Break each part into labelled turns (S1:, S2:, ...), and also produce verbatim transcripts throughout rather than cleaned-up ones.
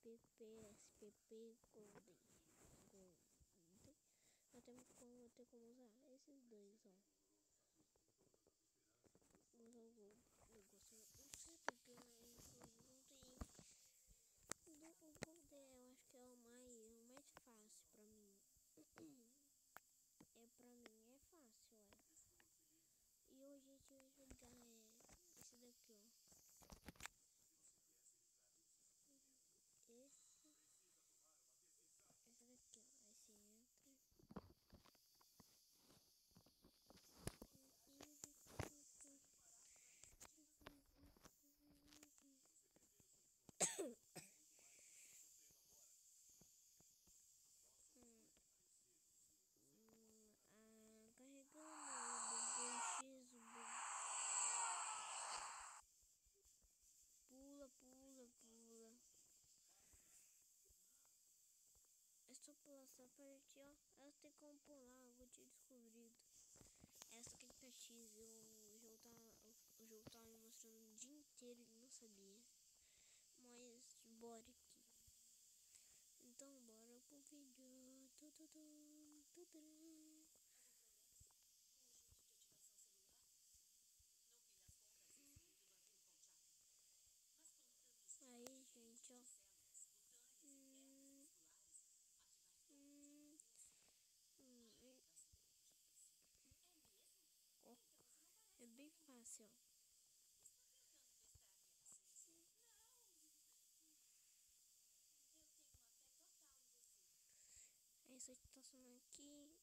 S1: P P, S P P, Golden. Golden. Eu tenho como, eu tenho como usar esses dois, ó. Vou usar o Golden. Eu gosto, não sei porque eu não tenho. O Golden eu acho que é o mais, o mais fácil pra mim. É, pra mim é fácil, é. E hoje a gente vai jogar é, esse daqui, ó. Esse. Esse daqui, ó. Aí você entra. hum, hum, ah, carregando o X, o pula, pula, pula. É só pular essa parte, ó. Eu tenho como pular, eu tinha descobrido. Essa que tá X, o jogo tá, o jogo tá me mostrando o dia inteiro e não sabia. Mas bora aqui. Então bora pro vídeo. Tudum, tudum. Aí, gente, ó. Hum, hum, hum, ó. É bem fácil, ó. Aí só estacionando aqui.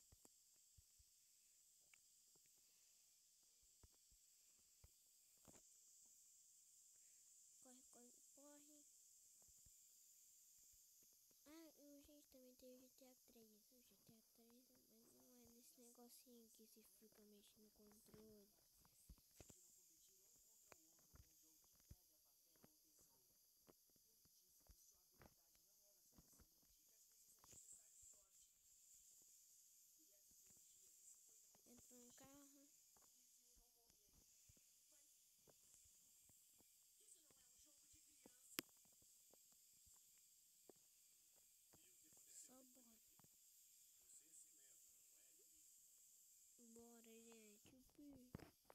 S1: Corre, corre, corre. Ah, e gente também tem o G T A três. O G T A três, mas não é nesse negocinho que se fica mexendo no controle. Entra no carro. Só bora. Bora, gente.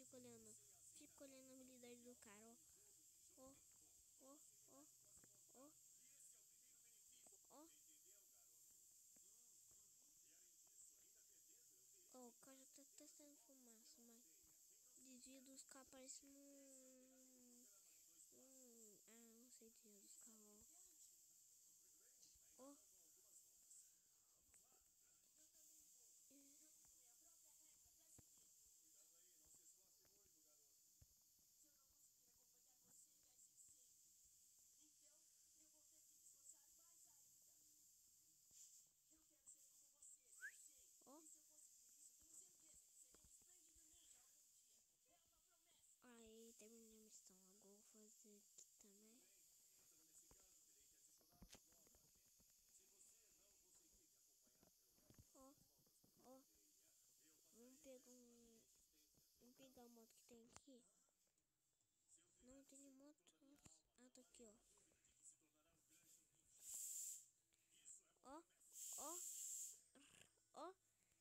S1: fica olhando. Fica olhando a habilidade do cara, ó. Ó, ó, ó, ó. Ó. Ó, o cara tá testando fumaça, mas desvio dos carros parece um... um... Ah, não sei desvio dos carros, ó. Ó. Ó. Aí terminei a missão. Agora vou fazer aqui também. Ó, ó. Vamos pegar um. Vamos pegar a moto que tem aqui. Não tem moto. Ah, tá aqui, ó. Ó, ó, ó,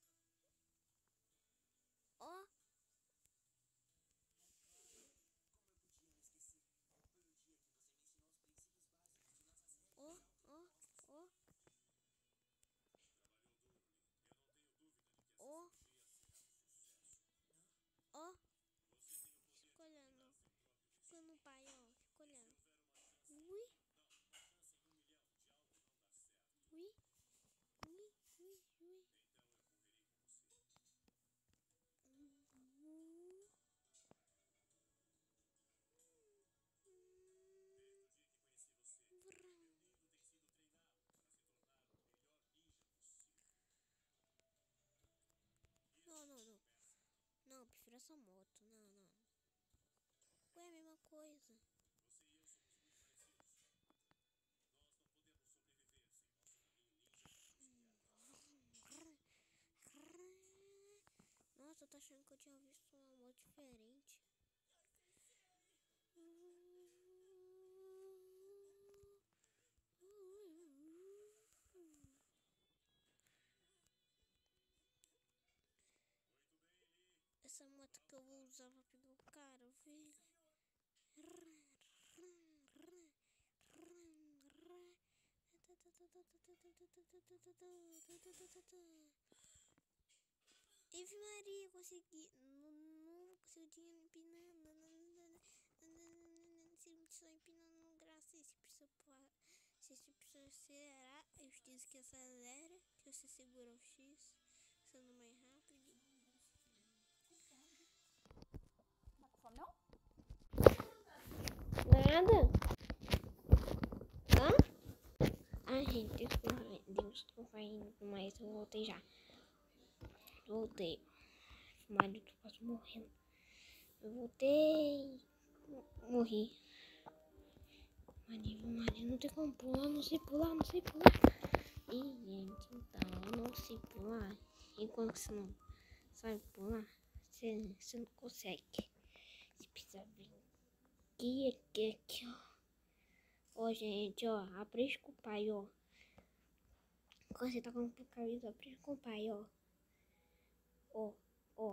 S1: ó. Ó, ó, ó. Ó, ó. Fica olhando. Fica no pai, ó. Fica olhando. Ui. Ui. Ui, ui, ui. Ui. Vrão. Não, não, não. Não, eu prefiro essa moto. Não, não. Ué, é a mesma coisa. Nossa, eu tô achando que eu tinha visto uma moto diferente. Essa moto que eu vou usar pra pegar o cara, velho. Ave Maria, consegui. Não, não consegui empinando. Se só empinando graça. Se precisa, se você precisa acelerar, eu diz que acelera. Que você segura o X, sendo mais rápido.
S2: Tá com fome, não?
S1: Nada. Hã? Ah, gente, desculpa, Deus, desculpa aí, mas eu voltei já. Voltei. O marido quase morrendo. Eu voltei. Morri. Marido, marido, não tem como pular, não sei pular, não sei pular. Ih, gente, então, eu não sei pular. E quando você não sabe pular, você, você não consegue. Você precisa vir aqui, aqui, aqui, ó. Ó, gente, ó, aprende com o pai, ó. Quando você tá com o camisa, aprende com o pai, ó. Ó, ó.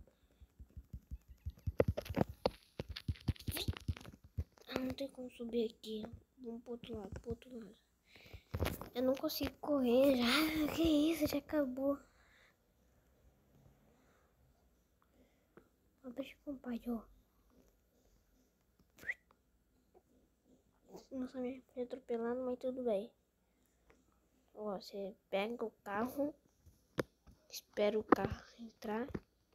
S1: Ah, não tem como subir aqui. Vamos pro outro lado, pro outro lado. Eu não consigo correr já. Que isso, já acabou. Aprende com o pai, ó. Nossa, me atropelando, mas tudo bem. Ó, você pega o carro, espera o carro entrar.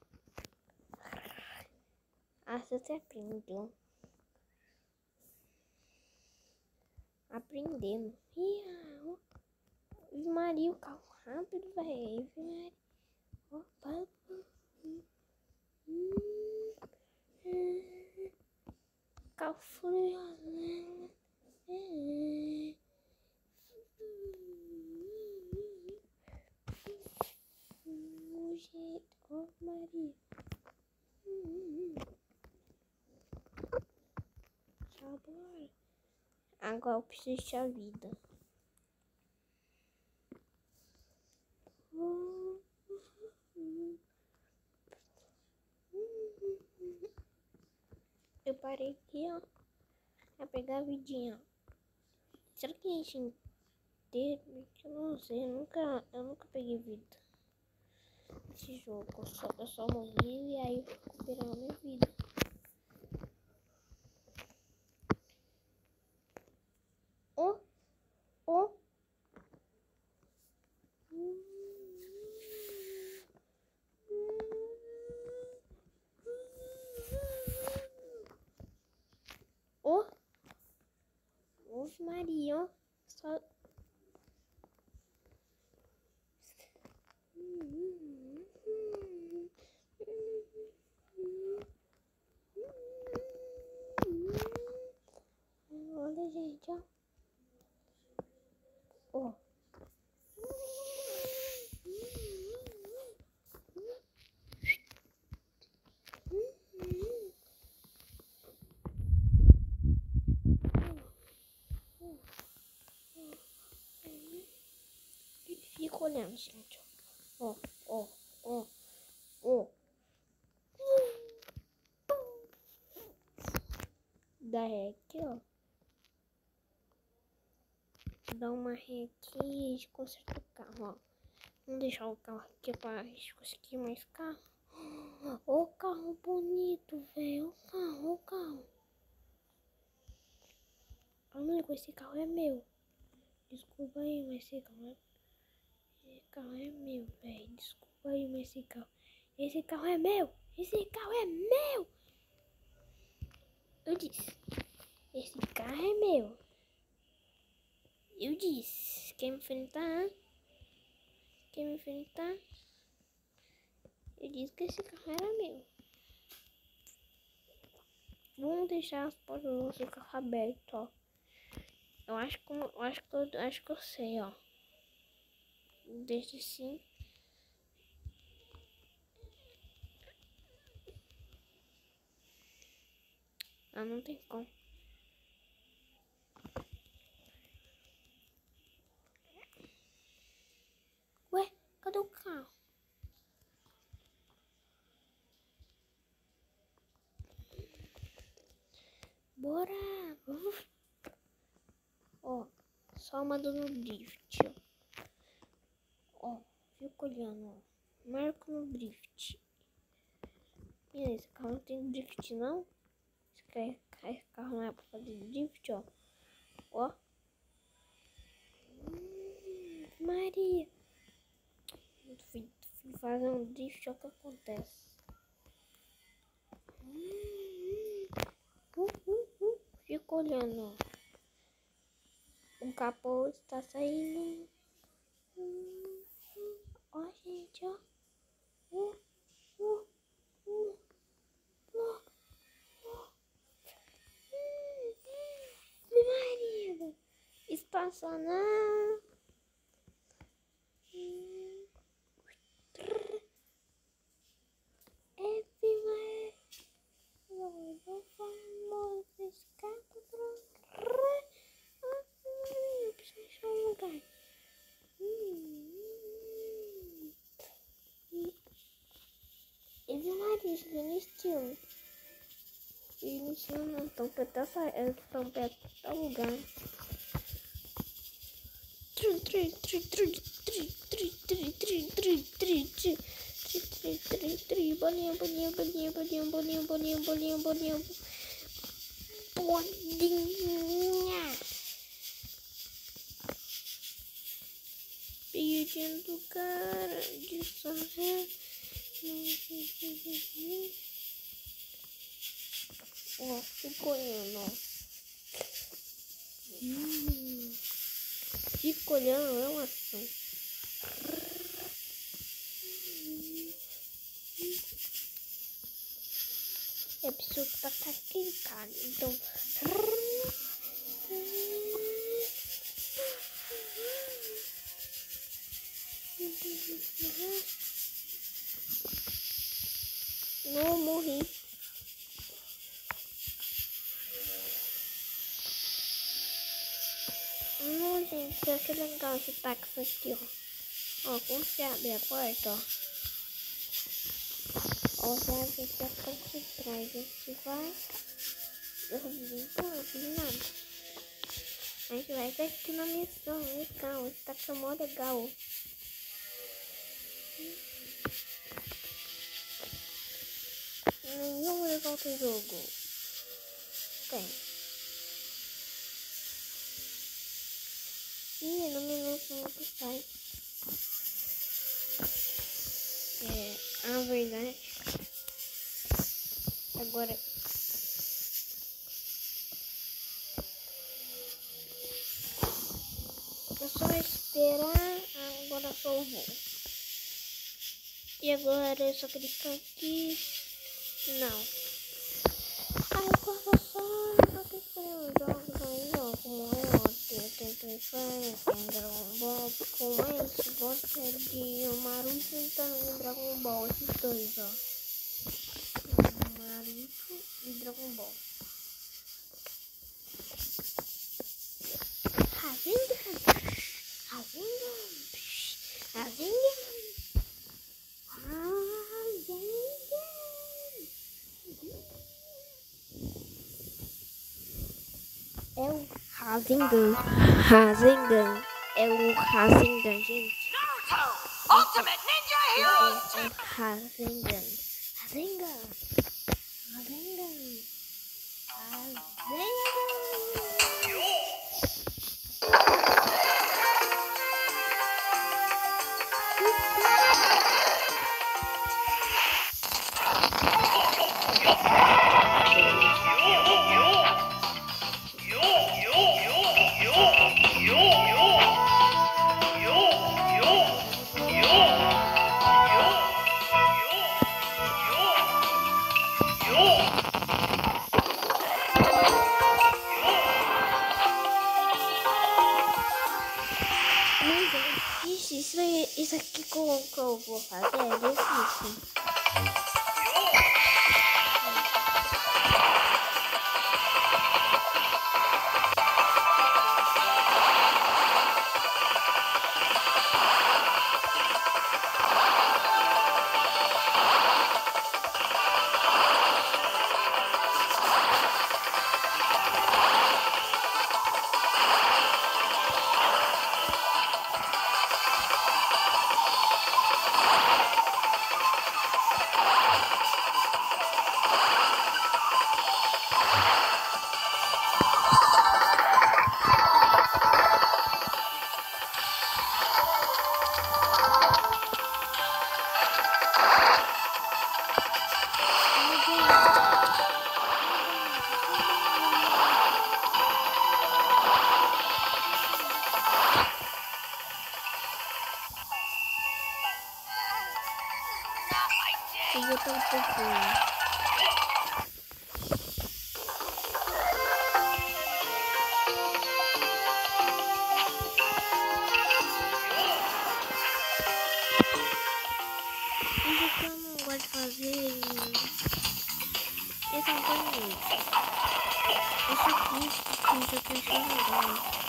S1: Ah, você aprendeu. Aprendendo. Ih, ó. Maria, o carro rápido, velho. Maria. Ó, para. Carro furioso. O jeito, ó, Maria. Agora. Agora eu preciso de a vida. parei aqui, ó. Vai pegar a vidinha. Será que enche inteiro? Eu não sei, eu nunca, eu nunca peguei vida nesse jogo. Só que eu só morri e aí eu fico recuperando a minha vida. Oh, oh. Oh, Ave Maria, ó. Só... Olha, gente, ó. Ó. Fica olhando, gente. Ó, ó, ó, ó. Dá ré aqui, ó. Dá uma ré aqui e a gente conserta o carro, ó. Vamos deixar o carro aqui pra gente conseguir mais carro. Ó, o carro bonito, velho. O carro, o carro. Amigo, esse carro é meu. Desculpa aí, mas esse carro é... Esse carro é meu, velho. Desculpa aí, mas esse carro... Esse carro é meu. Esse carro é meu. Eu disse. Esse carro é meu. Eu disse. Quer me enfrentar? Quer me enfrentar? Eu disse que esse carro era meu. Vamos deixar as portas do nosso carro abertas, ó. Eu acho que eu acho que eu acho que eu sei, ó. Deixa assim. Ah, não tem como. Ué, cadê o carro? Bora! Uh. Ó, só mandando drift, ó. Ó, fica olhando, ó. Marco no drift. E aí, esse carro não tem drift, não? Esse carro não é pra fazer drift, ó. Ó. Hum, Maria. Fui, fui fazer um drift, olha o que acontece. Hum, uh, uh, uh. Fica olhando, ó. O capô está saindo. Hum, hum. Ó, gente, ó. Uh, uh, uh, uh, uh. Hum, hum. Maria. Estacionar. Hum. Everywhere. Eu vou escapa pra... Preciso achar um lugar. Hum. E viu Maria no estilo. E no estilo não tão perto, tão perto do lugar. Tri, tri, tri, tri, tri, tri, tri, tri, tri, tri, tri. Tri, tri, tri, tri, bolinha, bolinha, bolinha, bolinha, bolinha, bolinha, bolinha, bolinha, bolinha. Peguei o dinheiro do cara de sorrir. Ó, ficou olhando, ó. Hum. Fica olhando, é uma ação. É preciso estar clicado, então. Não morri. Não, gente, eu que legal esse táxi aqui, ó. Ó, como você abre a porta, ó. Ó, você abre aqui a parte de trás, a gente vai. Eu não fiz nada. A gente vai ver aqui na missão. Legal, esse tá chamando legal. Nenhum legal do jogo. Tem. Ih, não me lembro como que sai. É, a verdade. Agora. É só esperar. Agora só eu vou. E agora é só clicar aqui. Não. Agora só eu tenho que fazer uns jogos aí, ó. Como eu, eu tenho Free Fire, tem Dragon Ball. Com mais gosta de Naruto e também Dragon Ball. Esses dois, ó. Naruto e Dragon Ball. Rasengan! Rasengan! Rasengan! É o Rasengan. Rasengan. É o Rasengan, gente.
S2: Ultimate Ninja Heroes!
S1: É Rasengan. Rasengan. Rasengan. Rasengan. Isso, isso aqui que eu, que eu vou fazer é difícil. Eu vou botar um pouquinho. Isso que eu não gosto de fazer. Esse é um pouquinho. Esse aqui, que eu tô achando legal.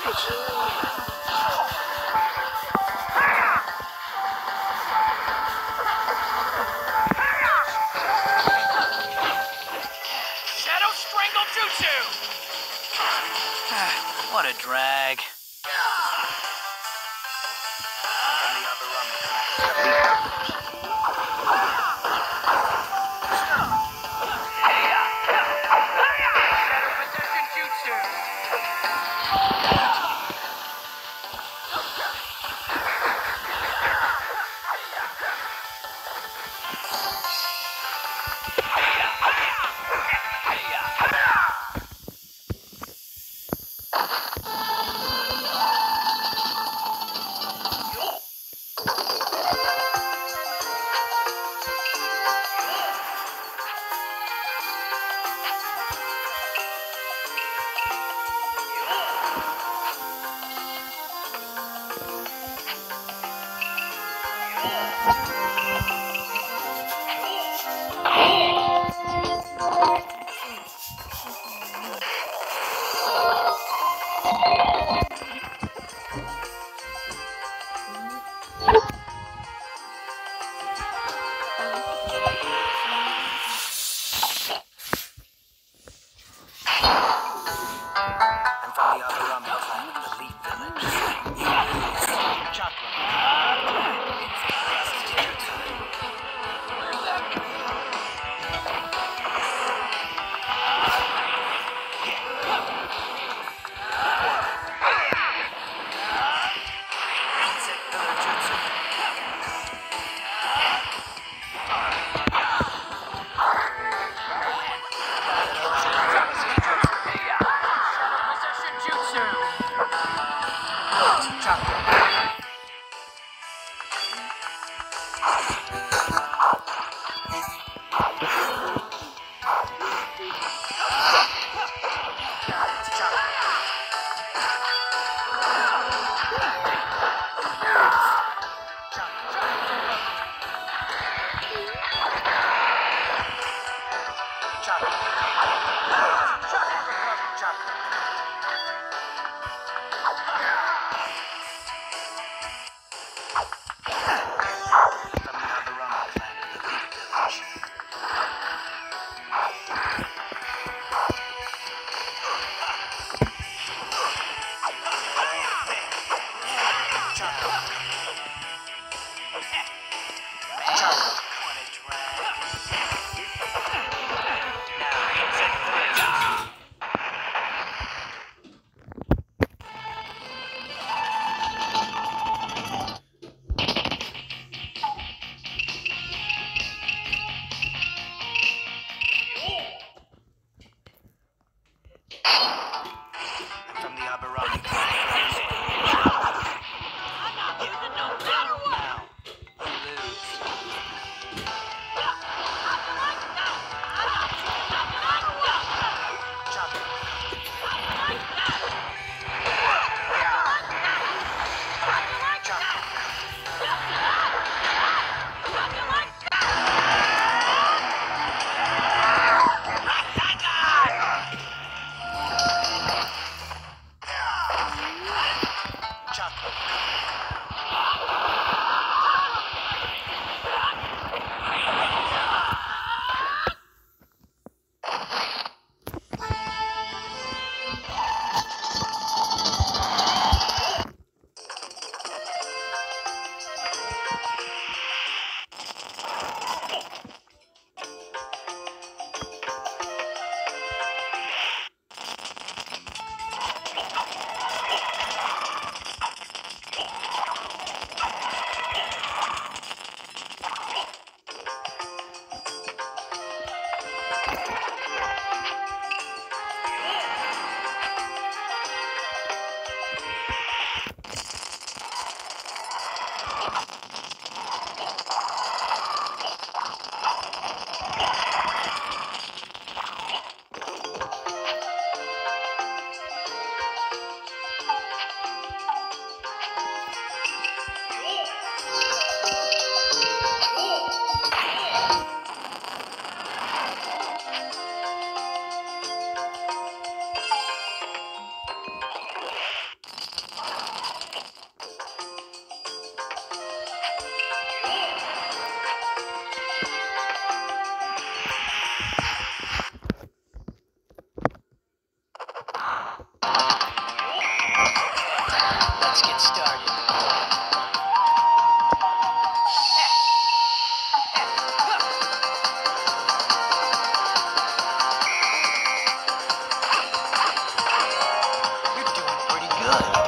S2: Shadow Strangle Jutsu!
S3: What a drag.
S2: Shadow Possession Jutsu!
S3: I'm from the Aburami clan of the Leaf Village. Chakra.
S2: Possession Jutsu!
S3: What a drag. Let's get started. You're doing pretty good.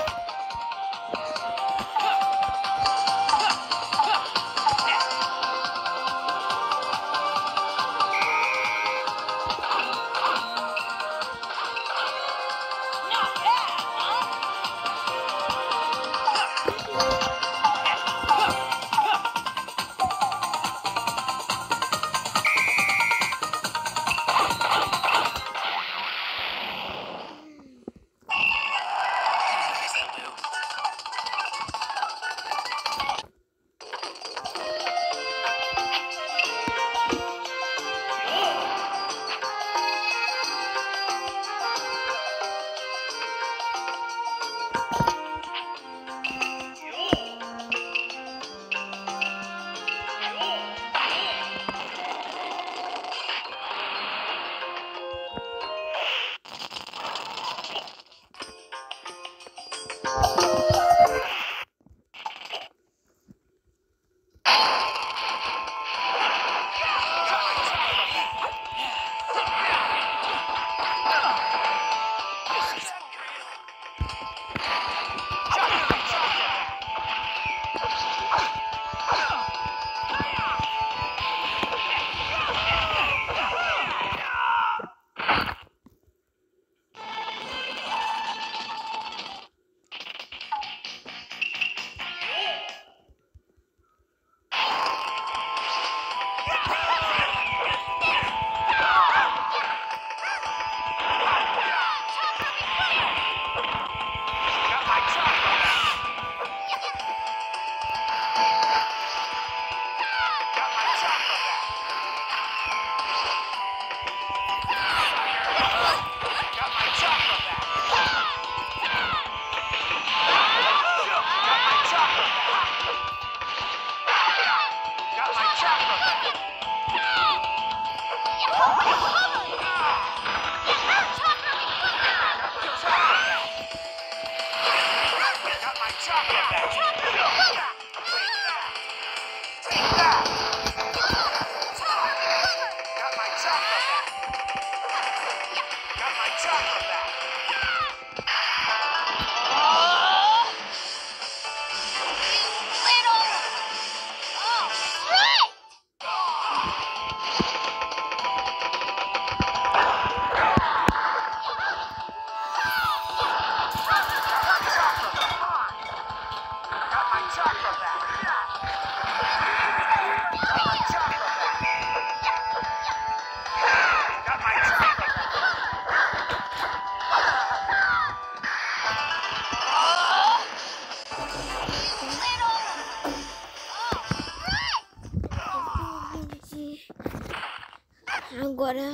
S1: Agora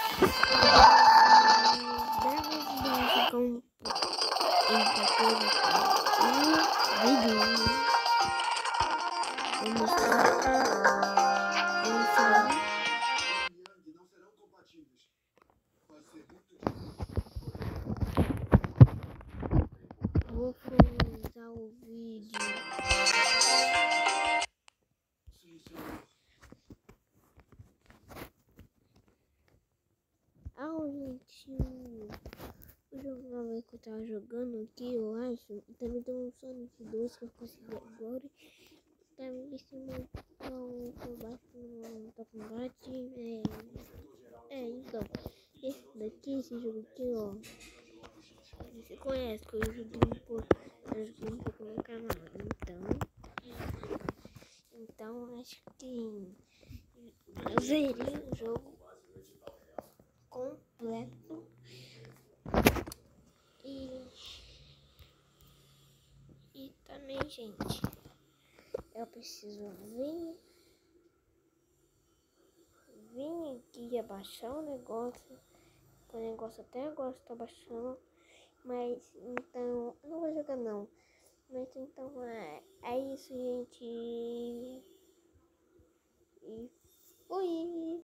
S1: vamos ficar um vídeo. Vamos Vou finalizar o vídeo. Ah, gente, o jogo novo que eu tava jogando aqui, eu acho, e também tem um Sonic dois que eu consegui agora. Também em cima do por baixo no Top Combate. É, é, então, esse daqui, esse jogo aqui, ó, você conhece, que eu joguei um pouco, eu joguei um pouco no canal, então, então acho que eu zerei o jogo completo e, e também, gente, eu preciso vir, vir aqui abaixar o negócio, o negócio até agora está baixando, mas então, não vou jogar não, mas então é, é isso, gente, e fui!